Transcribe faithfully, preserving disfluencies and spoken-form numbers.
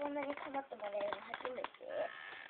んなに構ってもらえるの初めて。